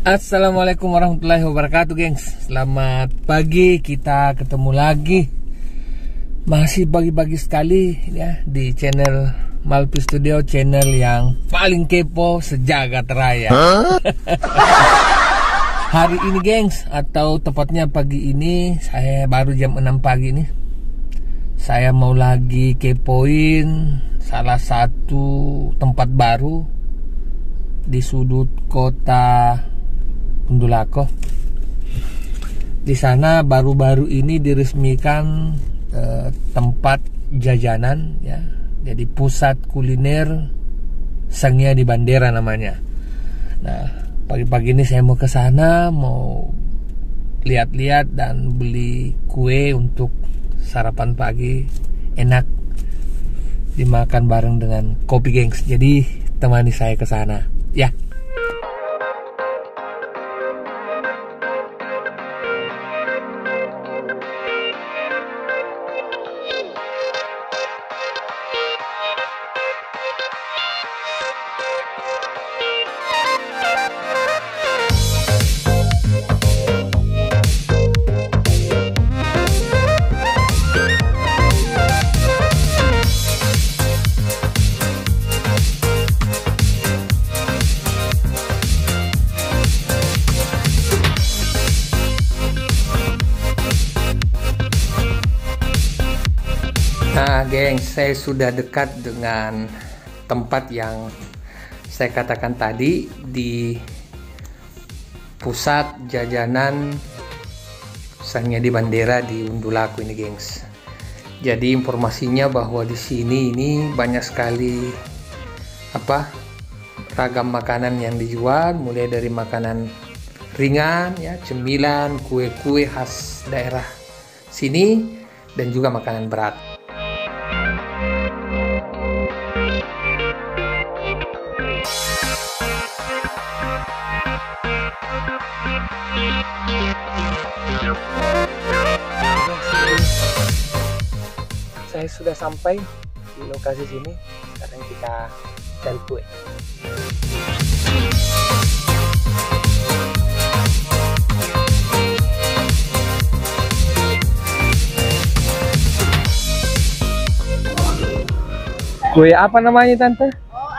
Assalamualaikum warahmatullahi wabarakatuh, gengs. Selamat pagi, kita ketemu lagi. Masih pagi-pagi sekali ya di channel Malpi Studio, channel yang paling kepo sejagat raya. Hari ini, gengs, atau tepatnya pagi ini, saya baru jam 6 pagi nih. Saya mau lagi kepoin salah satu tempat baru di sudut kota Undulako. Di sana baru-baru ini diresmikan tempat jajanan ya. Jadi pusat kuliner Sangnya di Bandera namanya. Nah, pagi-pagi ini saya mau ke sana, mau lihat-lihat dan beli kue untuk sarapan pagi enak dimakan bareng dengan kopi, gengs. Jadi temani saya ke sana ya. Nah, gengs, saya sudah dekat dengan tempat yang saya katakan tadi di pusat jajanan Sangnya di Bandera di Undulako ini, gengs. Jadi informasinya bahwa di sini ini banyak sekali ragam makanan yang dijual, mulai dari makanan ringan ya, cemilan, kue-kue khas daerah sini dan juga makanan berat. Saya sudah sampai di lokasi sini. Sekarang kita cari kue. Kue apa namanya, Tante?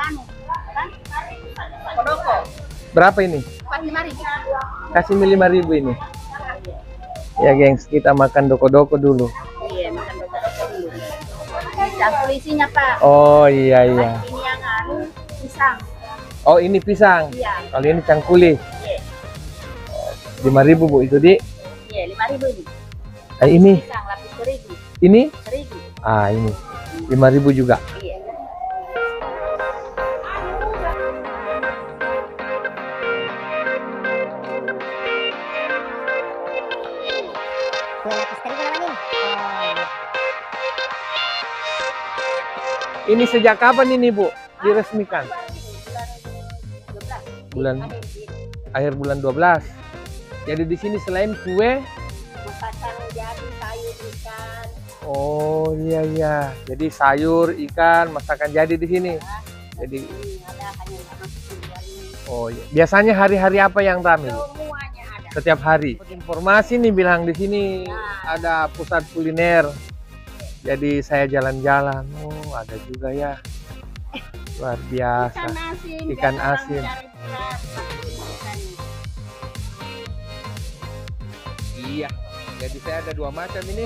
Kodoko. Berapa ini? 5.000. Kasih 5.000 ini. Ya, gengs, kita makan doko-doko dulu. Iya, makan doko-doko dulu. Campur isinya, Pak. Oh iya. Ini yang pisang. Oh, ini pisang. Iya. Kalau ini cangkuli. Iya. 5.000, Bu, itu di. Iya, 5.000 ini. Ini. Pisang lapis terigu. Ini? Terigu. Ah, ini. 5.000 juga. Iya. Ini sejak kapan ini, Bu, diresmikan? Akhir bulan 12. Jadi di sini selain kue, Masakan jadi sayur ikan. oh iya. Jadi sayur, ikan, masakan jadi di sini. Jadi Ada hanya sama oh iya. Biasanya hari-hari apa yang ramai, Bu? semuanya ada. Setiap hari. Informasi nih bilang di sini ada pusat kuliner. Jadi saya jalan-jalan. Oh, ada juga ya. Luar biasa. Ikan asin. Iya. Jadi saya ada 2 macam ini.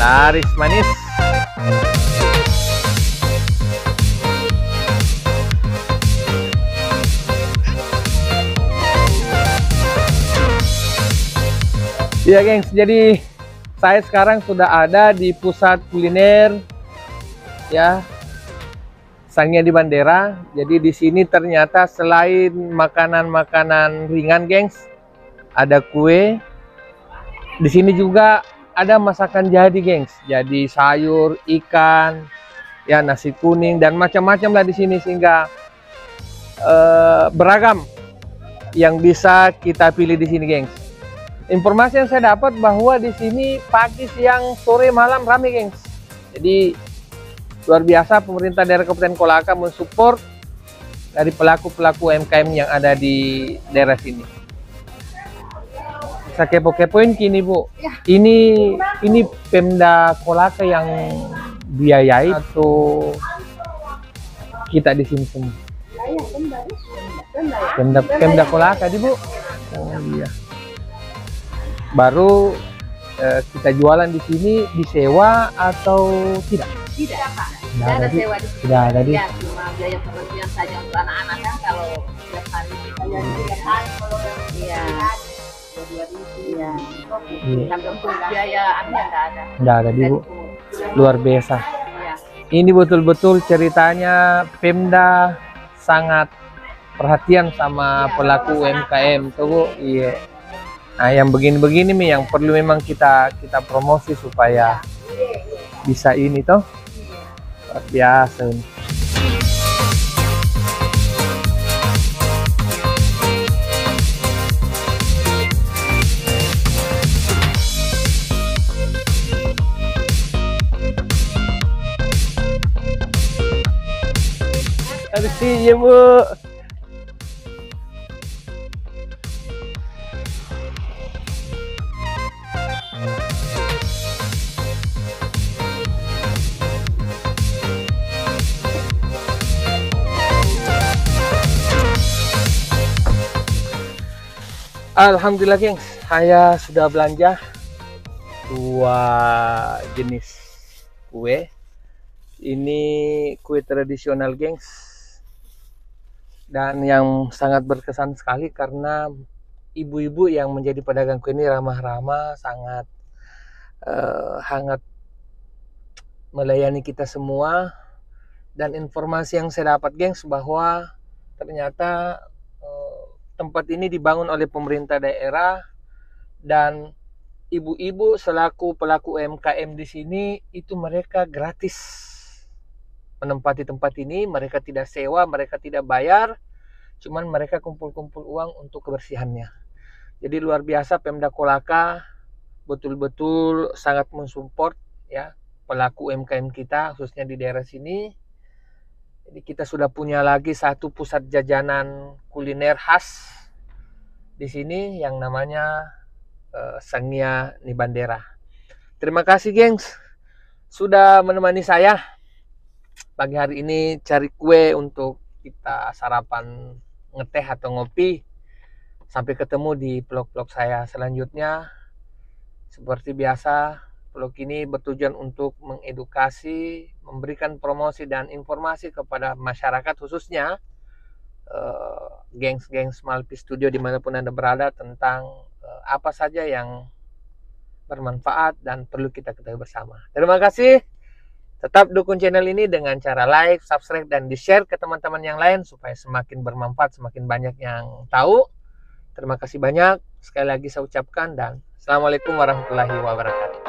laris manis. Ya gengs, jadi saya sekarang sudah ada di pusat kuliner ya, Sangnya di Bandera. Jadi di sini ternyata selain makanan-makanan ringan gengs, ada kue. Di sini juga ada masakan jadi gengs. Jadi sayur, ikan, ya nasi kuning dan macam-macam lah di sini, sehingga beragam yang bisa kita pilih di sini gengs. Informasi yang saya dapat bahwa di sini pagi, siang, sore, malam ramai gengs. Jadi luar biasa pemerintah daerah Kabupaten Kolaka mensupport dari pelaku-pelaku UMKM yang ada di daerah sini. Saya kepo-kepoin kini Bu, ini Pemda Kolaka yang biayai atau kita di sini semua? Pemda Kolaka di Bu. Oh iya. Baru kita jualan di sini disewa atau tidak? Tidak, Pak. Tidak Tidak ada di- sewa di sini. tidak ada di- Ya, cuma biaya pengertian saja untuk anak-anak kan kalau setiap hari kita jadi tiap hari kalau iya. Iya. Iya. Sampai untuk biaya amnya nggak ada. Tidak ada di Bu. Luar biasa. Iya. Ini betul-betul ceritanya Pemda sangat perhatian sama pelaku UMKM tuh Bu. Iya. Nah yang begini-begini nih yang perlu memang kita promosi supaya bisa ini toh. Luar biasa ini. Harus ya Bu. Alhamdulillah gengs, saya sudah belanja 2 jenis kue. Ini kue tradisional gengs, dan yang sangat berkesan sekali karena ibu-ibu yang menjadi pedagang kue ini ramah-ramah, sangat hangat melayani kita semua. Dan informasi yang saya dapat gengs bahwa ternyata tempat ini dibangun oleh pemerintah daerah, dan ibu-ibu selaku pelaku UMKM di sini itu mereka gratis menempati tempat ini. Mereka tidak sewa, mereka tidak bayar, cuman mereka kumpul-kumpul uang untuk kebersihannya. Jadi luar biasa Pemda Kolaka betul-betul sangat mensupport ya pelaku UMKM kita khususnya di daerah sini. Jadi kita sudah punya lagi satu pusat jajanan kuliner khas di sini yang namanya Sangnya di Bandera. Terima kasih gengs sudah menemani saya pagi hari ini cari kue untuk kita sarapan, ngeteh atau ngopi. Sampai ketemu di vlog-vlog saya selanjutnya. Seperti biasa, vlog ini bertujuan untuk mengedukasi, memberikan promosi dan informasi kepada masyarakat khususnya gengs-gengs Malpi Studio dimanapun Anda berada tentang apa saja yang bermanfaat dan perlu kita ketahui bersama. Terima kasih. Tetap dukung channel ini dengan cara like, subscribe, dan di-share ke teman-teman yang lain supaya semakin bermanfaat, semakin banyak yang tahu. Terima kasih banyak. Sekali lagi saya ucapkan dan Assalamualaikum warahmatullahi wabarakatuh.